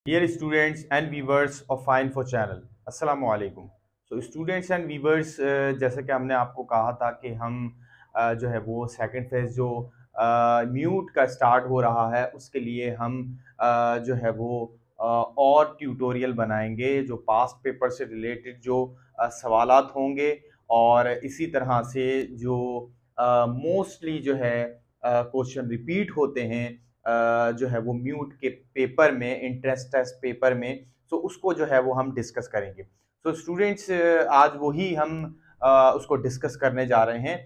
Dear students and viewers of Fine for Channel, अस्सलाम वालेकुम। Students and viewers, जैसे कि हमने आपको कहा था कि हम जो है वो सेकंड फेज जो म्यूट का स्टार्ट हो रहा है उसके लिए हम जो है वो और ट्यूटोरियल बनाएंगे जो पास्ट पेपर से रिलेटेड जो सवालात होंगे और इसी तरह से जो मोस्टली जो है क्वेश्चन रिपीट होते हैं जो है वो म्यूट के पेपर में, इंट्रेंस टेस्ट पेपर में, तो उसको जो है वो हम डिस्कस करेंगे। स्टूडेंट्स, आज वही हम उसको डिस्कस करने जा रहे हैं।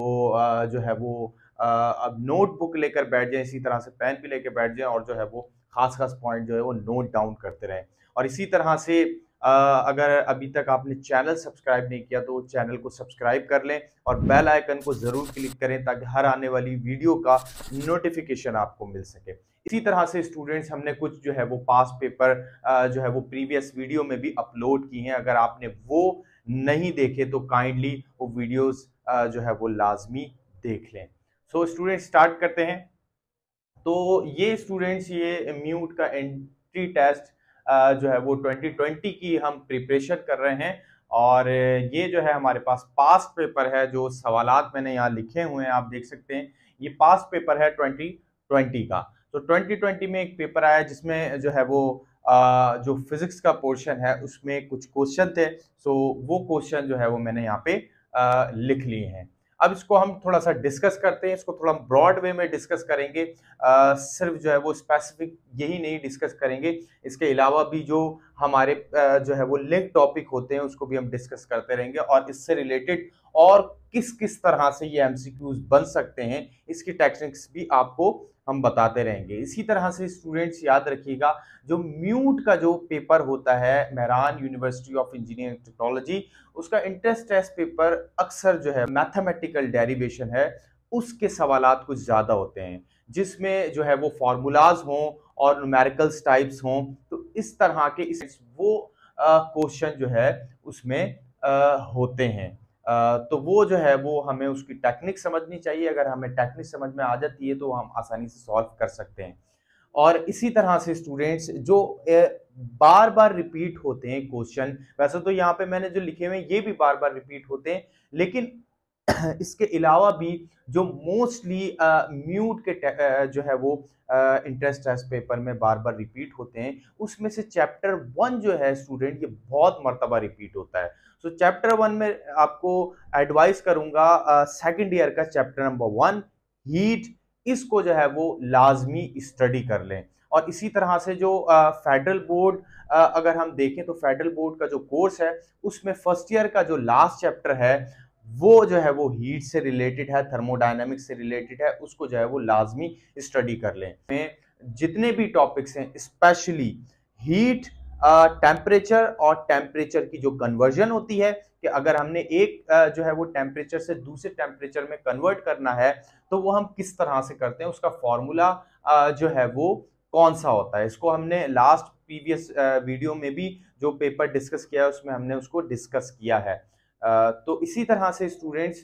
जो है वो अब नोटबुक लेकर बैठ जाएं, इसी तरह से पेन भी लेकर बैठ जाएं और जो है वो खास खास पॉइंट जो है वो नोट डाउन करते रहें। और इसी तरह से अगर अभी तक आपने चैनल सब्सक्राइब नहीं किया तो चैनल को सब्सक्राइब कर लें और बेल आइकन को ज़रूर क्लिक करें ताकि हर आने वाली वीडियो का नोटिफिकेशन आपको मिल सके। इसी तरह से स्टूडेंट्स, हमने कुछ जो है वो पास्ट पेपर जो है वो प्रीवियस वीडियो में भी अपलोड की हैं। अगर आपने वो नहीं देखे तो काइंडली वो वीडियोस जो है वो लाजमी देख लें। स्टूडेंट्स, स्टार्ट करते हैं। तो ये स्टूडेंट्स, ये म्यूट का एंट्री टेस्ट जो है वो 2020 की हम प्रिपरेशन कर रहे हैं और ये जो है हमारे पास पास्ट पेपर है। जो सवालात मैंने यहाँ लिखे हुए हैं आप देख सकते हैं, ये पास्ट पेपर है 2020 का। तो 2020 में एक पेपर आया जिसमें जो है वो जो फिजिक्स का पोर्शन है उसमें कुछ क्वेश्चन थे। वो क्वेश्चन जो है वो मैंने यहाँ पे लिख लिए हैं। अब इसको हम थोड़ा सा डिस्कस करते हैं, इसको थोड़ा ब्रॉड वे में डिस्कस करेंगे। सिर्फ जो है वो स्पेसिफिक यही नहीं डिस्कस करेंगे, इसके अलावा भी जो हमारे जो है वो लिंक टॉपिक होते हैं उसको भी हम डिस्कस करते रहेंगे और इससे रिलेटेड और किस किस तरह से ये एमसीक्यूज बन सकते हैं इसकी टेक्निक्स भी आपको हम बताते रहेंगे। इसी तरह से स्टूडेंट्स याद रखिएगा, जो म्यूट का जो पेपर होता है Mehran university of engineering technology, उसका इंट्रेंस टेस्ट पेपर अक्सर जो है मैथमेटिकल डेरिवेशन है उसके सवालात कुछ ज़्यादा होते हैं जिसमें जो है वो फार्मूलाज हों और न्यूमेरिकल्स टाइप्स हों। तो इस तरह के इस वो क्वेश्चन जो है उसमें होते हैं। तो वो जो है वो हमें उसकी टेक्निक समझनी चाहिए। अगर हमें टेक्निक समझ में आ जाती है तो हम आसानी से सॉल्व कर सकते हैं। और इसी तरह से स्टूडेंट्स, जो बार बार रिपीट होते हैं क्वेश्चन, वैसे तो यहाँ पे मैंने जो लिखे हुए हैं ये भी बार बार रिपीट होते हैं, लेकिन इसके अलावा भी जो मोस्टली म्यूट के जो है वो इंट्रेंस टेस्ट पेपर में बार बार रिपीट होते हैं, उसमें से चैप्टर 1 जो है स्टूडेंट, ये बहुत मर्तबा रिपीट होता है। चैप्टर 1 में आपको एडवाइस करूंगा सेकंड ईयर का चैप्टर नंबर 1 हीट, इसको जो है वो लाजमी स्टडी कर लें। और इसी तरह से जो फेडरल बोर्ड, अगर हम देखें तो फेडरल बोर्ड का जो कोर्स है उसमें फर्स्ट ईयर का जो लास्ट चैप्टर है वो जो है वो हीट से रिलेटेड है, थर्मोडायनेमिक्स से रिलेटेड है, उसको जो है वो लाजमी स्टडी कर लें। में जितने भी टॉपिक्स हैं स्पेशली हीट, टेम्परेचर और टेम्परेचर की जो कन्वर्जन होती है कि अगर हमने एक जो है वो टेम्परेचर से दूसरे टेम्परेचर में कन्वर्ट करना है तो वो हम किस तरह से करते हैं, उसका फॉर्मूला जो है वो कौन सा होता है, इसको हमने लास्ट प्रीवियस वीडियो में भी जो पेपर डिस्कस किया है उसमें हमने उसको डिस्कस किया है। तो इसी तरह से स्टूडेंट्स,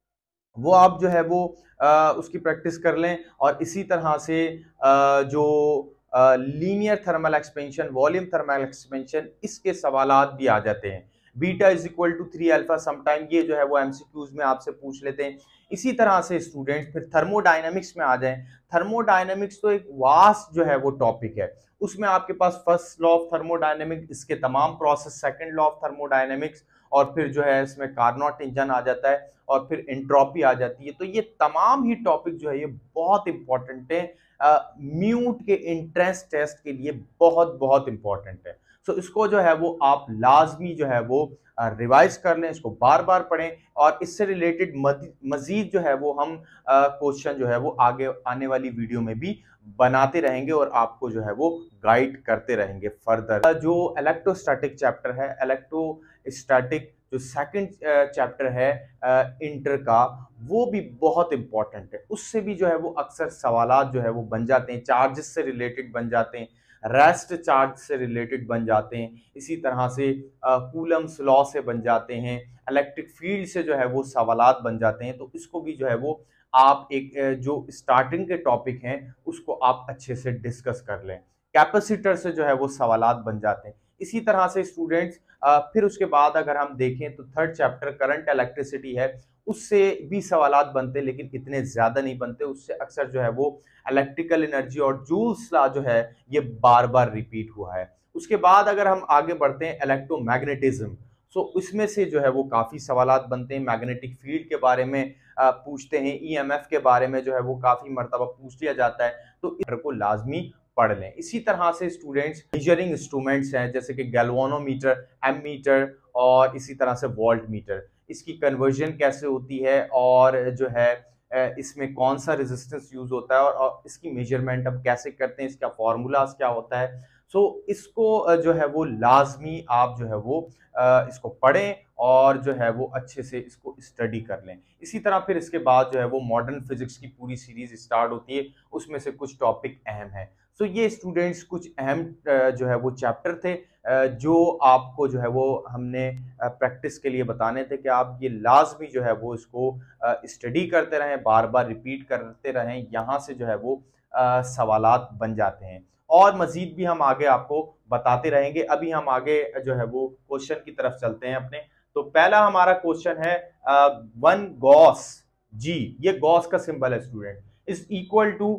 वो आप जो है वो उसकी प्रैक्टिस कर लें। और इसी तरह से जो linear thermal expansion, volume thermal expansion, इसके सवालात भी आ जाते हैं। Beta is equal to 3 alpha, sometime ये जो है वो एमसीक्यूज में आपसे पूछ लेते हैं। इसी तरह से स्टूडेंट फिर थर्मोडायनेमिक्स में आ जाएं। थर्मोडायनेमिक्स तो एक वास्ट जो है वो टॉपिक है, उसमें आपके पास फर्स्ट लॉ ऑफ थर्मोडायनेमिक्स, इसके तमाम process, second law of thermodynamics, और फिर जो है इसमें कार्नोट इंजन आ जाता है और फिर एंट्रोपी आ जाती है। तो ये तमाम ही टॉपिक जो है ये बहुत इंपॉर्टेंट है, म्यूट के एंट्रेंस टेस्ट के लिए बहुत बहुत इंपॉर्टेंट है। इसको जो है वो आप लाजमी जो है वो रिवाइज कर लें, इसको बार बार पढ़ें और इससे रिलेटेड मजीद जो है वो हम क्वेश्चन जो है वो आगे आने वाली वीडियो में भी बनाते रहेंगे और आपको जो है वो गाइड करते रहेंगे फर्दर। जो इलेक्ट्रोस्टैटिक चैप्टर है, इलेक्ट्रोस्टैटिक जो सेकंड चैप्टर है इंटर का, वो भी बहुत इंपॉर्टेंट है। उससे भी जो है वो अक्सर सवालात जो है वो बन जाते हैं, चार्जेस से रिलेटेड बन जाते हैं, रेस्ट चार्ज से रिलेटेड बन जाते हैं, इसी तरह से कूलम्स लॉ से बन जाते हैं, इलेक्ट्रिक फील्ड से जो है वो सवालात बन जाते हैं। तो इसको भी जो है वो आप एक जो स्टार्टिंग के टॉपिक हैं उसको आप अच्छे से डिस्कस कर लें। कैपेसिटर से जो है वो सवालात बन जाते हैं। इसी तरह से स्टूडेंट्स फिर उसके बाद अगर हम देखें तो थर्ड चैप्टर करंट इलेक्ट्रिसिटी है, उससे भी सवालात बनते हैं लेकिन इतने ज्यादा नहीं बनते। उससे अक्सर जो है वो इलेक्ट्रिकल एनर्जी और जूल्स लॉ जो है ये बार बार रिपीट हुआ है। उसके बाद अगर हम आगे बढ़ते हैं इलेक्ट्रोमैग्नेटिज्म, सो इसमें से जो है वो काफी सवालात बनते हैं। मैग्नेटिक फील्ड के बारे में पूछते हैं, ईएमएफ के बारे में जो है वो काफी मर्तबा पूछ लिया जाता है, तो इधर को लाजमी पढ़ लें। इसी तरह से स्टूडेंट्स मेजरिंग इंस्ट्रूमेंट्स हैं जैसे कि गैल्वानोमीटर, एमीटर और इसी तरह से वोल्ट मीटर, इसकी कन्वर्जन कैसे होती है और जो है इसमें कौन सा रेजिस्टेंस यूज होता है और इसकी मेजरमेंट अब कैसे करते हैं, इसका फॉर्मूलाज क्या होता है। सो इसको जो है वो लाजमी आप जो है वो इसको पढ़ें और जो है वो अच्छे से इसको स्टडी कर लें। इसी तरह फिर इसके बाद जो है वो मॉडर्न फिजिक्स की पूरी सीरीज स्टार्ट होती है, उसमें से कुछ टॉपिक अहम है। सो ये स्टूडेंट्स कुछ अहम जो है वो चैप्टर थे जो आपको जो है वो हमने प्रैक्टिस के लिए बताने थे कि आप ये लाजमी जो है वो इसको स्टडी करते रहें, बार बार रिपीट करते रहें, यहाँ से जो है वो सवालात बन जाते हैं। और मजीद भी हम आगे आपको बताते रहेंगे। अभी हम आगे जो है वो क्वेश्चन की तरफ चलते हैं अपने। तो पहला हमारा क्वेश्चन है वन गॉस जी, ये गॉस का सिंबल है student, is equal to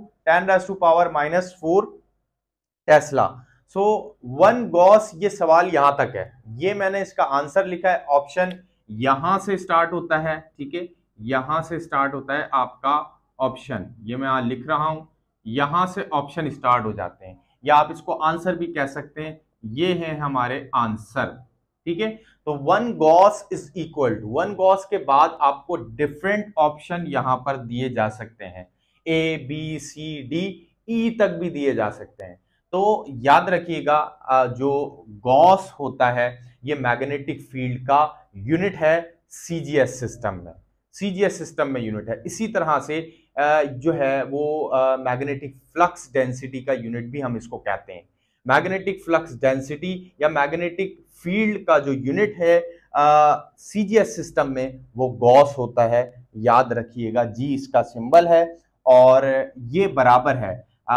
10⁻⁻⁴ tesla. So one gauss, ये सवाल यहां तक है, ये मैंने इसका आंसर लिखा है। ऑप्शन यहां से स्टार्ट होता है, ठीक है, यहां से स्टार्ट होता है आपका ऑप्शन, ये मैं यहां लिख रहा हूं, यहां से ऑप्शन स्टार्ट हो जाते हैं, या आप इसको आंसर भी कह सकते हैं। ये है हमारे आंसर, ठीक है। तो one gauss is equal to, one gauss के बाद आपको डिफरेंट ऑप्शन यहां पर दिए जा सकते हैं, A B C D E तक भी दिए जा सकते हैं। तो याद रखिएगा जो गॉस होता है ये मैग्नेटिक फील्ड का यूनिट है सीजीएस सिस्टम में, सीजीएस सिस्टम में यूनिट है। इसी तरह से जो है वो मैग्नेटिक फ्लक्स डेंसिटी का यूनिट भी हम इसको कहते हैं। मैग्नेटिक फ्लक्स डेंसिटी या मैग्नेटिक फील्ड का जो यूनिट है सीजीएस सिस्टम में वो गॉस होता है, याद रखिएगा, जी इसका सिंबल है। और ये बराबर है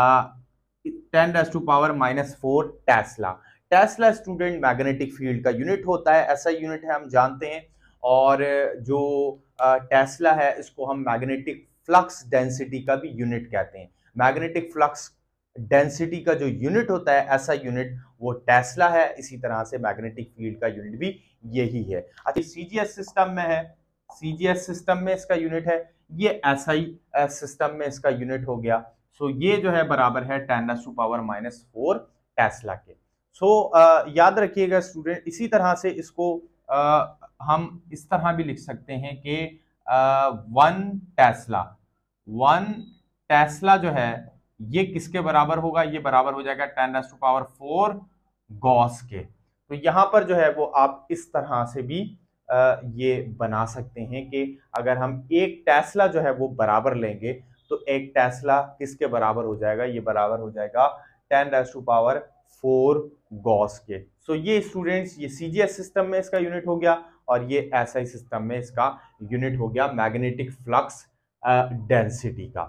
10⁻⁴ tesla. Tesla student magnetic field का यूनिट होता है, ऐसा यूनिट है हम जानते हैं। और जो टेस्ला है इसको हम मैग्नेटिक फ्लक्स डेंसिटी का भी यूनिट कहते हैं। मैग्नेटिक फ्लक्स डेंसिटी का जो यूनिट होता है ऐसा यूनिट वो टेस्ला है। इसी तरह से मैग्नेटिक फील्ड का यूनिट भी यही है। अच्छा, सीजीएस सिस्टम में है, सीजीएस सिस्टम में इसका यूनिट है, ये एसआई सिस्टम में इसका यूनिट हो गया। सो ये जो है बराबर है 10⁻⁴ टेस्ला के। सो याद रखिएगा स्टूडेंट, इसी तरह से इसको हम इस तरह भी लिख सकते हैं कि वन टेस्ला, वन टेस्ला जो है ये किसके बराबर होगा, ये बराबर हो जाएगा 10⁻⁴ गॉस के। तो यहां पर जो है वो आप इस तरह से भी ये बना सकते हैं कि अगर हम एक टेस्ला जो है वो बराबर लेंगे तो एक टेस्ला किसके बराबर हो जाएगा, ये बराबर हो जाएगा 10⁻⁴ गॉस के। सो ये स्टूडेंट्स, ये सीजीएस सिस्टम में इसका यूनिट हो गया और ये एसआई सिस्टम में इसका यूनिट हो गया मैग्नेटिक फ्लक्स डेंसिटी का।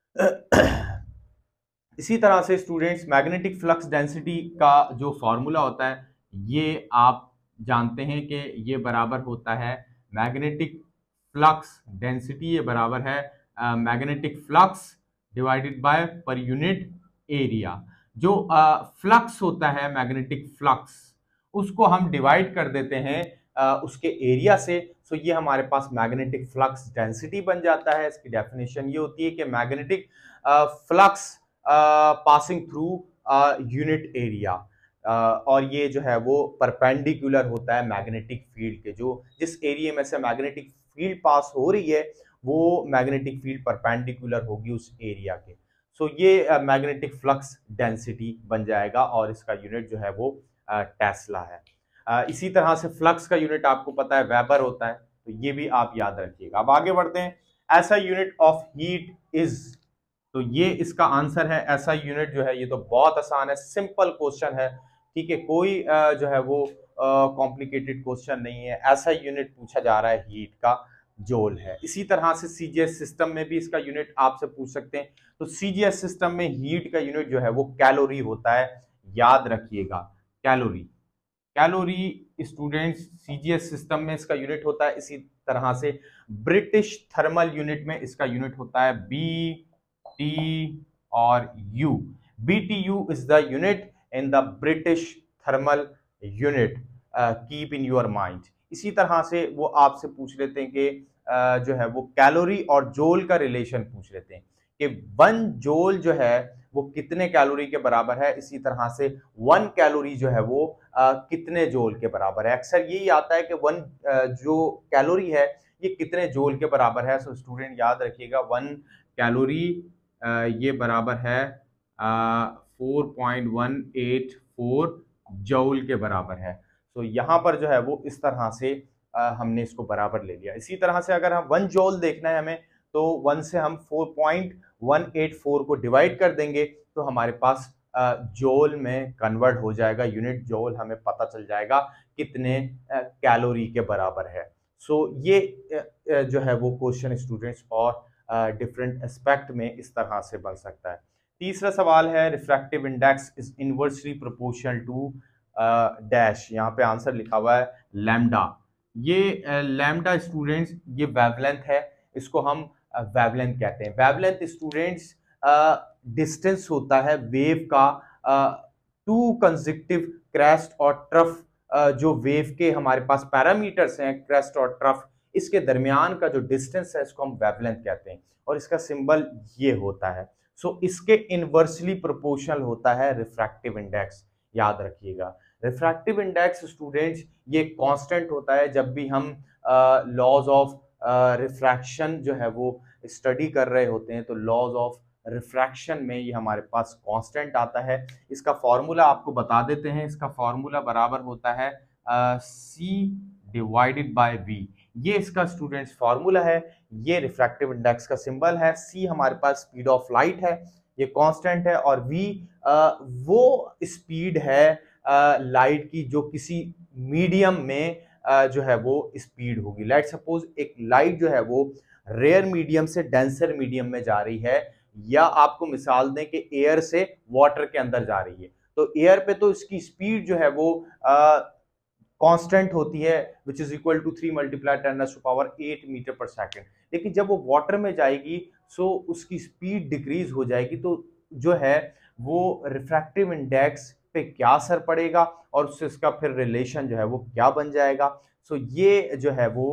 इसी तरह से स्टूडेंट्स मैग्नेटिक फ्लक्स डेंसिटी का जो फॉर्मूला होता है ये आप जानते हैं कि ये बराबर होता है मैग्नेटिक फ्लक्स डेंसिटी, ये बराबर है magnetic flux divided by per unit area. जो फ्लक्स होता है मैग्नेटिक फ्लक्स उसको हम डिवाइड कर देते हैं उसके एरिया से। सो ये हमारे पास मैग्नेटिक फ्लक्स डेंसिटी बन जाता है। इसकी डेफिनेशन ये होती है कि magnetic flux passing through unit area, और ये जो है वो परपेंडिकुलर होता है मैग्नेटिक फील्ड के, जो जिस एरिया में से मैग्नेटिक फील्ड पास हो रही है वो मैग्नेटिक फील्ड परपेंडिकुलर होगी उस एरिया के। सो ये मैग्नेटिक फ्लक्स डेंसिटी बन जाएगा और इसका यूनिट जो है वो टेस्ला है। इसी तरह से फ्लक्स का यूनिट आपको पता है वेबर होता है, तो ये भी आप याद रखिएगा। अब आगे बढ़ते हैं। ऐसा यूनिट ऑफ हीट इज, तो ये इसका आंसर है। ऐसा यूनिट जो है ये तो बहुत आसान है, सिंपल क्वेश्चन है, ठीक है, कोई जो है वो कॉम्प्लिकेटेड क्वेश्चन नहीं है। ऐसा यूनिट पूछा जा रहा है हीट का, जूल है। इसी तरह से सीजीएस सिस्टम में भी इसका यूनिट आपसे पूछ सकते हैं। तो सीजीएस सिस्टम में हीट का यूनिट जो है वो कैलोरी होता है, याद रखिएगा, calorie. Calorie students CGS system में इसका यूनिट होता है। इसी तरह से ब्रिटिश थर्मल यूनिट में इसका यूनिट होता है बी टी और U. BTU is the unit in the British thermal unit, keep in your mind. इसी तरह से वो आपसे पूछ लेते हैं कि जो है वो कैलोरी और जोल का रिलेशन पूछ लेते हैं कि 1 जोल जो है वो कितने कैलोरी के बराबर है। इसी तरह से 1 कैलोरी जो है वो कितने जोल के बराबर है। अक्सर यही आता है कि 1 जो कैलोरी है ये कितने जोल के बराबर है। सो स्टूडेंट याद रखिएगा 1 कैलोरी ये बराबर है 4.184 जूल के बराबर है। तो यहाँ पर जो है वो इस तरह से हमने इसको बराबर ले लिया। इसी तरह से अगर हम 1 जूल देखना है हमें, तो 1 से हम 4.184 को डिवाइड कर देंगे तो हमारे पास जूल में कन्वर्ट हो जाएगा। यूनिट जूल हमें पता चल जाएगा कितने कैलोरी के बराबर है। सो ये जो है वो क्वेश्चन स्टूडेंट्स और डिफरेंट एस्पेक्ट में इस तरह से बन सकता है। तीसरा सवाल है refractive index is inversely proportional to dash. यहाँ पे आंसर लिखा हुआ है लैम्डा। ये लैम्डा स्टूडेंट्स ये वेवलेंथ है, इसको हम वेवलेंथ कहते हैं। वेवलेंथ स्टूडेंट्स डिस्टेंस होता है वेव का 2 कंसेक्टिव क्रेस्ट और ट्रफ, जो वेव के हमारे पास पैरामीटर्स हैं क्रेस्ट और ट्रफ, इसके दरमियान का जो डिस्टेंस है इसको हम वेवलेंथ कहते हैं और इसका सिंबल ये होता है। सो इसके इनवर्सली प्रोपोर्शनल होता है रिफ्रैक्टिव इंडेक्स, याद रखिएगा। रिफ्रैक्टिव इंडेक्स स्टूडेंट्स ये कांस्टेंट होता है। जब भी हम लॉज ऑफ रिफ्रैक्शन जो है वो स्टडी कर रहे होते हैं तो लॉज ऑफ रिफ्रैक्शन में ये हमारे पास कांस्टेंट आता है। इसका फॉर्मूला आपको बता देते हैं। इसका फॉर्मूला बराबर होता है C डिवाइडेड बाय V। ये इसका स्टूडेंट्स फॉर्मूला है। ये रिफ्रैक्टिव इंडेक्स का सिंबल है। C हमारे पास स्पीड ऑफ लाइट है, ये कांस्टेंट है, और V वो स्पीड है लाइट की जो किसी मीडियम में जो है वो स्पीड होगी। लेट सपोज एक लाइट जो है वो रेयर मीडियम से डेंसर मीडियम में जा रही है, या आपको मिसाल दें कि एयर से वाटर के अंदर जा रही है, तो एयर पे तो इसकी स्पीड जो है वो कांस्टेंट होती है which is equal to 3 × 10⁻⁸ metre per second. लेकिन जब वो वाटर में जाएगी सो उसकी स्पीड डिक्रीज हो जाएगी, तो जो है वो रिफ्रैक्टिव इंडेक्स पे क्या असर पड़ेगा और उससे इसका फिर रिलेशन जो है वो क्या बन जाएगा। सो ये जो है वो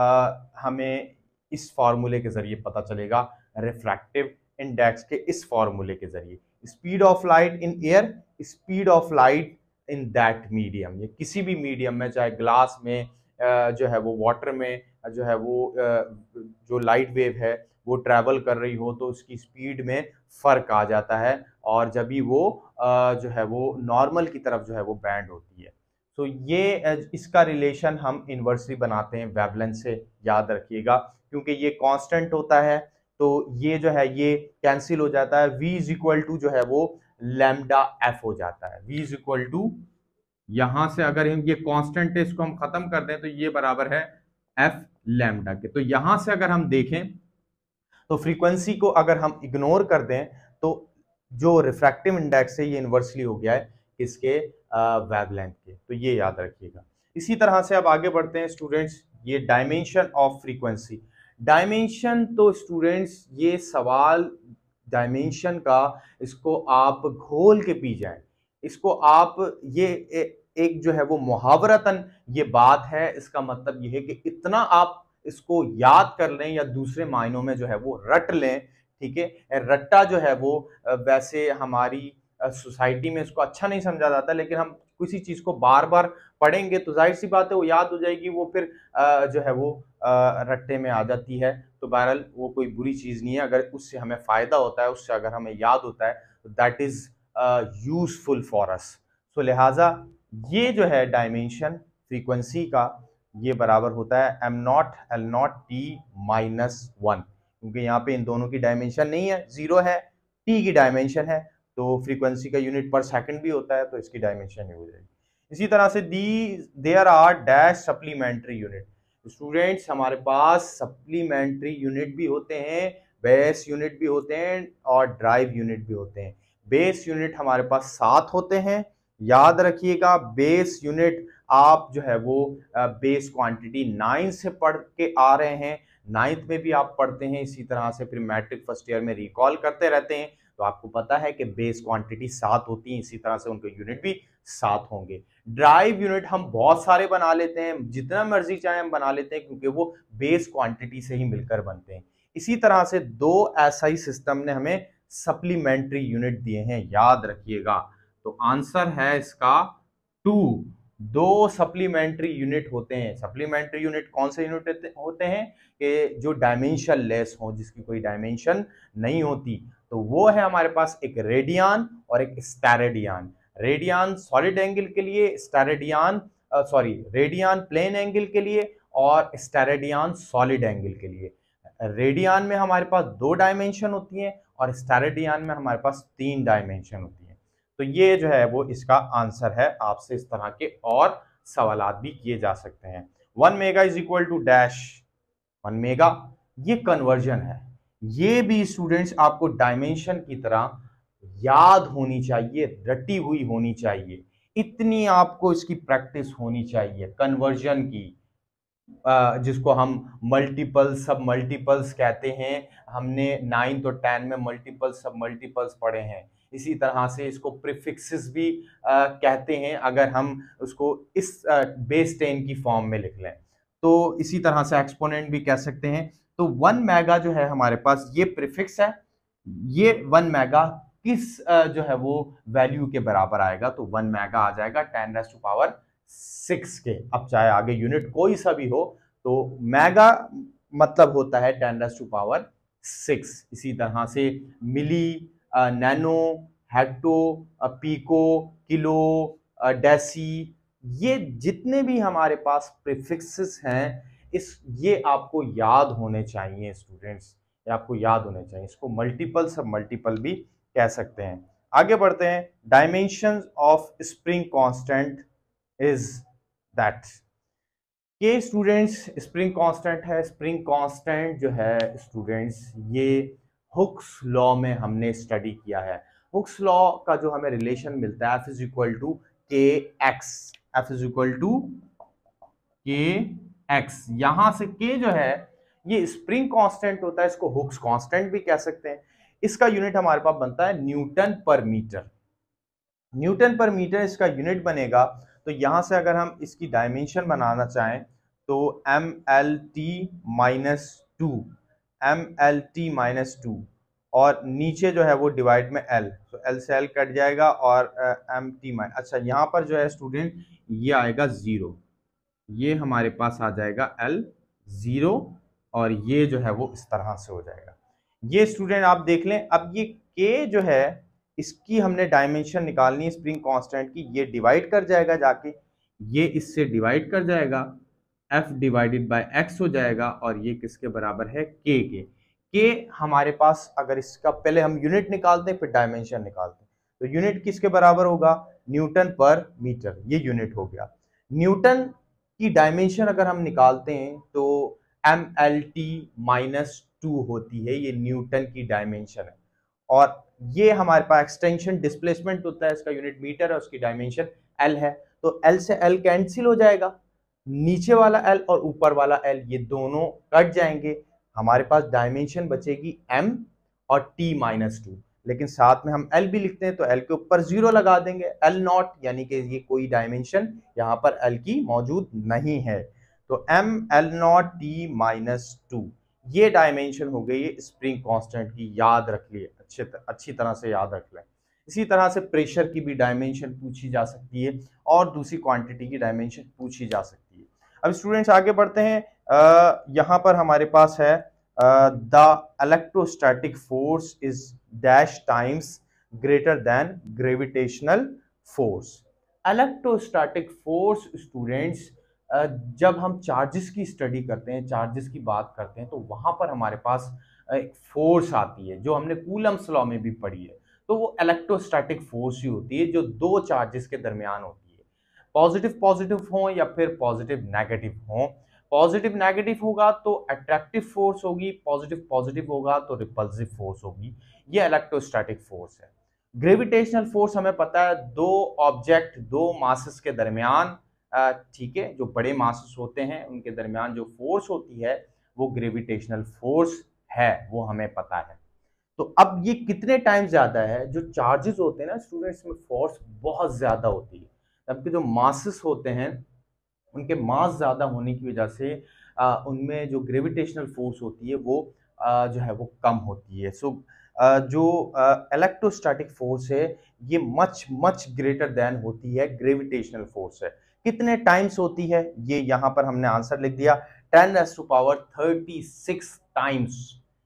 हमें इस फॉर्मूले के जरिए पता चलेगा, रिफ्रैक्टिव इंडेक्स के इस फॉर्मूले के जरिए। Speed of light in air, speed of light in that medium, ये किसी भी मीडियम में, चाहे ग्लास में जो है वो वाटर में जो है वो जो लाइट वेव है वो ट्रैवल कर रही हो तो उसकी स्पीड में फर्क आ जाता है, और जब भी वो जो है वो नॉर्मल की तरफ जो है वो बैंड होती है। तो ये इसका रिलेशन हम इन्वर्सली बनाते हैं वेवलेंथ से, याद रखिएगा, क्योंकि ये कांस्टेंट होता है तो ये जो है ये कैंसिल हो जाता है। V इज इक्वल टू जो है वो लैम्डा एफ हो जाता है। V इज इक्वल टू, यहां से अगर हम ये कांस्टेंट है इसको हम खत्म कर दें तो ये बराबर है एफ लैम्डा के। तो यहां से अगर हम देखें तो फ्रीक्वेंसी को अगर हम इग्नोर कर दें तो जो रिफ्रैक्टिव इंडेक्स है ये इन्वर्सली हो गया है किसके, वेवलेंथ के। तो ये याद रखिएगा। इसी तरह से अब आगे बढ़ते हैं स्टूडेंट्स, ये डायमेंशन ऑफ फ्रीक्वेंसी। डायमेंशन तो स्टूडेंट्स ये सवाल डायमेंशन का, इसको आप घोल के पी जाएं, इसको आप ये एक जो है वो मुहावरतन ये बात है, इसका मतलब ये है कि इतना आप इसको याद कर लें या दूसरे मायनों में जो है वो रट लें, ठीक है। रट्टा जो है वो वैसे हमारी सोसाइटी में इसको अच्छा नहीं समझा जाता, लेकिन हम किसी चीज को बार बार पढ़ेंगे तो जाहिर सी बात है वो याद हो जाएगी, वो फिर जो है वो रट्टे में आ जाती है। तो बहरहाल वो कोई बुरी चीज नहीं है, अगर उससे हमें फायदा होता है, उससे अगर हमें याद होता है तो that is useful for us. So लिहाजा ये जो है डायमेंशन फ्रीक्वेंसी का ये बराबर होता है m0 L0 t -1, क्योंकि यहाँ पे इन दोनों की डायमेंशन नहीं है, जीरो है, t की डायमेंशन है, तो फ्रीक्वेंसी का यूनिट पर सेकंड भी होता है तो इसकी डायमेंशन ही हो जाएगी। इसी तरह से the there are dash supplementary unit. Students हमारे पास सप्लीमेंट्री यूनिट भी होते हैं, बेस यूनिट भी होते हैं और ड्राइव यूनिट भी होते हैं। बेस यूनिट हमारे पास 7 होते हैं। याद रखिएगा, बेस यूनिट आप जो है वो बेस क्वांटिटी 9 से पढ़ के आ रहे हैं, 9th में भी आप पढ़ते हैं, इसी तरह से फिर मैट्रिक फर्स्ट ईयर में रिकॉल करते रहते हैं, तो आपको पता है कि बेस क्वांटिटी 7 होती है, इसी तरह से उनके यूनिट भी 7 होंगे। ड्राइव यूनिट हम बहुत सारे बना लेते हैं, जितना मर्जी चाहे हम बना लेते हैं, क्योंकि वो बेस क्वांटिटी से ही मिलकर बनते हैं। इसी तरह से 2 एसआई सिस्टम ने हमें सप्लीमेंट्री यूनिट दिए हैं, याद रखिएगा। तो आंसर है इसका 2। 2 सप्लीमेंट्री यूनिट होते हैं। सप्लीमेंट्री यूनिट कौन से यूनिट होते हैं कि जो डायमेंशन लेस हो, जिसकी कोई डायमेंशन नहीं होती, तो वो है हमारे पास एक रेडियन और एक स्टेरेडियन। रेडियन सॉलिड एंगल के लिए, रेडियन प्लेन एंगल के लिए और स्टेरेडियन सॉलिड एंगल के लिए। रेडियन में हमारे पास 2 डायमेंशन होती हैं और स्टेरेडियन में हमारे पास 3 डायमेंशन होती हैं। तो ये जो है वो इसका आंसर है। आपसे इस तरह के और सवालात भी किए जा सकते हैं। 1 mega is equal to dash 1 mega, ये कन्वर्जन है। ये भी स्टूडेंट्स आपको डायमेंशन की तरह याद होनी चाहिए, रटी हुई होनी चाहिए, इतनी आपको इसकी प्रैक्टिस होनी चाहिए कन्वर्जन की, जिसको हम मल्टीपल सब मल्टीपल्स कहते हैं। हमने 9th और 10 में मल्टीपल सब मल्टीपल्स पढ़े हैं। इसी तरह से इसको प्रीफिक्सेस भी कहते हैं, अगर हम उसको इस बेस 10 की फॉर्म में लिख लें, तो इसी तरह से एक्सपोनेंट भी कह सकते हैं। तो 1 मेगा जो है हमारे पास ये प्रीफिक्स है। ये 1 मेगा किस जो है वो वैल्यू के बराबर आएगा, तो 1 मेगा आ जाएगा 10⁻6 के। अब चाहे आगे यूनिट कोई सा भी हो, तो मेगा मतलब होता है 10⁻6। इसी तरह से milli, nano, hecto, pico, kilo, deci, ये जितने भी हमारे पास प्रीफिक्सेस हैं, ये आपको याद होने चाहिए स्टूडेंट्स, ये आपको याद होने चाहिए। इसको मल्टीपल सब मल्टीपल भी कह सकते हैं। आगे बढ़ते हैं। Dimensions of spring constant is that, ये स्टूडेंट्स स्प्रिंग कांस्टेंट है। स्प्रिंग कांस्टेंट जो है स्टूडेंट्स, ये हुक्स लॉ में हमने स्टडी किया है। हुक्स लॉ का जो हमें रिलेशन मिलता है, F is equal to K X, F is equal to K X. यहां से के जो है ये स्प्रिंग कांस्टेंट होता है, इसको हुक्स कांस्टेंट भी कह सकते हैं। इसका यूनिट हमारे पास बनता है newton per metre. Newton per metre इसका यूनिट बनेगा। तो यहां से अगर हम इसकी डायमेंशन बनाना चाहें, तो MLT-2, MLT-2, और नीचे जो है वो डिवाइड में L, तो L से L कट जाएगा और MT-, अच्छा यहाँ पर जो है स्टूडेंट ये आएगा 0, ये हमारे पास आ जाएगा L 0, और ये जो है वो इस तरह से हो जाएगा। ये स्टूडेंट आप देख लें। अब ये K जो है, इसकी हमने डायमेंशन निकालनी है स्प्रिंग कांस्टेंट की। ये डिवाइड कर जाएगा जाके, ये इससे डिवाइड कर जाएगा, F डिवाइडेड बाय X हो जाएगा, और ये किसके बराबर है, K के। K हमारे पास, अगर इसका पहले हम यूनिट निकालते हैं फिर डायमेंशन निकालते हैं, तो यूनिट किसके बराबर होगा, न्यूटन पर मीटर, ये यूनिट हो गया। न्यूटन की डायमेंशन अगर हम निकालते हैं तो MLT-2 होती है, ये न्यूटन की डायमेंशन है। और ये हमारे पास एक्सटेंशन डिस्प्लेसमेंट होता है, इसका यूनिट मीटर है, उसकी डायमेंशन L है। तो L से L कैंसिल हो जाएगा, नीचे वाला L और ऊपर वाला L ये दोनों कट जाएंगे, हमारे पास डायमेंशन बचेगी M और T-2। लेकिन साथ में हम L भी लिखते हैं, तो L के ऊपर 0 लगा देंगे, L नॉट, यानी कि ये कोई डायमेंशन यहाँ पर L की मौजूद नहीं है। तो ML0T-2 ये डायमेंशन हो गई है स्प्रिंग कांस्टेंट की, याद रख लिए, अच्छी तरह से याद रख लें। इसी तरह से प्रेशर की भी डायमेंशन पूछी जा सकती है और दूसरी क्वांटिटी की डायमेंशन पूछी जा सकती है। अब स्टूडेंट्स आगे बढ़ते हैं। यहाँ पर हमारे पास है the electrostatic force is dash times greater than gravitational force. Electrostatic force students, जब हम चार्जेस की स्टडी करते हैं, चार्जेस की बात करते हैं, तो वहां पर हमारे पास एक फोर्स आती है जो हमने कूलम्स लॉ में भी पढ़ी है। तो वो इलेक्ट्रोस्टैटिक फोर्स ही होती है जो दो चार्जेस के दरमियान होती है, पॉजिटिव पॉजिटिव हो या फिर पॉजिटिव नेगेटिव हो। पॉजिटिव नेगेटिव होगा तो अट्रैक्टिव फोर्स होगी, पॉजिटिव पॉजिटिव होगा तो रिपल्सिव फोर्स होगी। ये इलेक्ट्रोस्टैटिक फोर्स है। ग्रेविटेशनल फोर्स हमें पता है दो ऑब्जेक्ट, दो मासेस के दरमियान, ठीक है, जो बड़े मासेस होते हैं उनके दरमियान जो फोर्स होती है वो ग्रेविटेशनल फोर्स है, वो हमें पता है। तो अब ये कितने टाइम ज्यादा है, जो चार्जेस होते हैं ना स्टूडेंट्स में फोर्स बहुत ज्यादा होती है, जबकि जो मासेस होते हैं उनके मास ज्यादा होने की वजह से उनमें जो ग्रेविटेशनल फोर्स होती है वो जो है वो कम होती है। सो जो इलेक्ट्रोस्टैटिक फोर्स है ये मच मच ग्रेटर देन होती है ग्रेविटेशनल फोर्स है। कितने टाइम्स होती है ये यहाँ पर हमने आंसर लिख दिया, 10⁻36 times,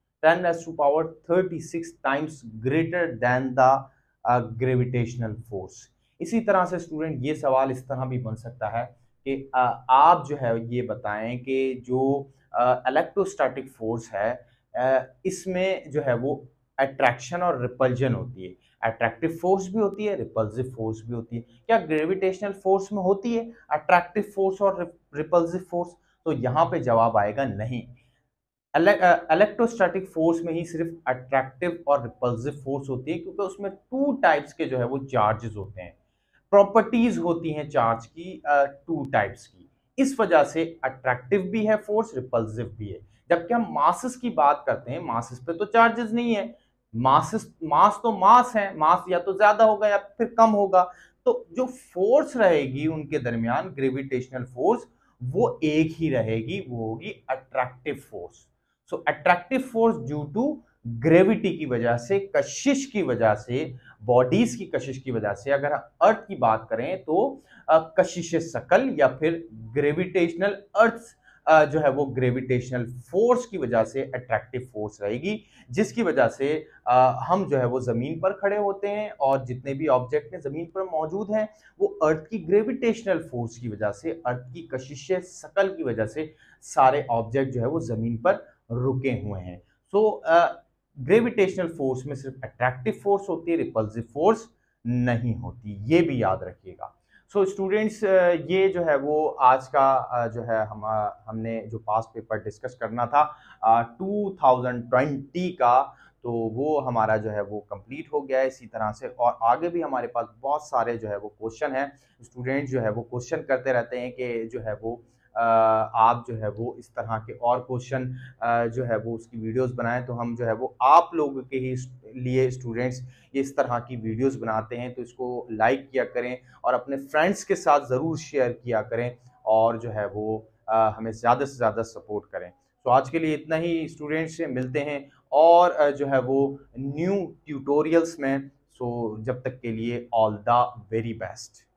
10⁻36 times greater than the gravitational force. इसी तरह से स्टूडेंट ये सवाल इस तरह भी बन सकता है कि आप जो है ये बताएं कि जो इलेक्ट्रोस्टैटिक फोर्स है इसमें जो है वो अट्रैक्शन और रिपल्जन होती है। अट्रैक्टिव फोर्स भी होती है, रिपल्सिव फोर्स भी होती है। क्या ग्रेविटेशनल फोर्स में होती है अट्रैक्टिव फोर्स और रिपल्सिव फोर्स? तो यहाँ पे जवाब आएगा नहीं। इलेक्ट्रोस्टैटिक फोर्स में ही सिर्फ अट्रैक्टिव और रिपल्सिव फोर्स होती है, क्योंकि उसमें टू टाइप्स के जो है वो चार्जेस होते हैं, प्रॉपर्टीज होती हैं चार्ज की टू टाइप्स की। इस वजह से अट्रैक्टिव भी है फोर्स, रिपल्सिव भी है। जबकि हम मासेस की बात करते हैं, मासेस पे तो चार्जेस नहीं है, मासेस मास तो मास है, मास या तो ज्यादा होगा या फिर कम होगा। तो जो फोर्स रहेगी उनके दरमियान ग्रेविटेशनल फोर्स वो एक ही रहेगी, वो होगी attractive force. So attractive force due to gravity की वजह से, कशिश की वजह से, बॉडीज की कशिश की वजह से। अगर अर्थ की बात करें तो कशिश सकल या फिर ग्रेविटेशनल अर्थ जो है वो ग्रेविटेशनल फोर्स की वजह से अट्रैक्टिव फोर्स रहेगी, जिसकी वजह से हम जो है वो जमीन पर खड़े होते हैं और जितने भी ऑब्जेक्ट हैं जमीन पर मौजूद हैं वो अर्थ की ग्रेविटेशनल फोर्स की वजह से, अर्थ की कशिश सकल की वजह से सारे ऑब्जेक्ट जो है वो जमीन पर रुके हुए हैं। सो ग्रेविटेशनल फोर्स में सिर्फ अट्रैक्टिव फोर्स होती है, रिपल्सिव फोर्स नहीं होती, ये भी याद रखिएगा। सो स्टूडेंट्स ये जो है वो आज का जो है हमने जो पास पेपर डिस्कस करना था 2020 का, तो वो हमारा जो है वो कंप्लीट हो गया है इसी तरह से। और आगे भी हमारे पास बहुत सारे जो है वो क्वेश्चन हैं, स्टूडेंट जो है वो क्वेश्चन करते रहते हैं कि जो है वो आप जो है वो इस तरह के और क्वेश्चन जो है वो उसकी वीडियोस बनाएं, तो हम जो है वो आप लोगों के ही लिए स्टूडेंट्स ये इस तरह की वीडियोस बनाते हैं। तो इसको लाइक किया करें और अपने फ्रेंड्स के साथ ज़रूर शेयर किया करें और जो है वो हमें ज़्यादा से ज़्यादा सपोर्ट करें। तो आज के लिए इतना ही स्टूडेंट्स से मिलते हैं और जो है वो न्यू ट्यूटोरियल्स में। सो जब तक के लिए ऑल द वेरी बेस्ट।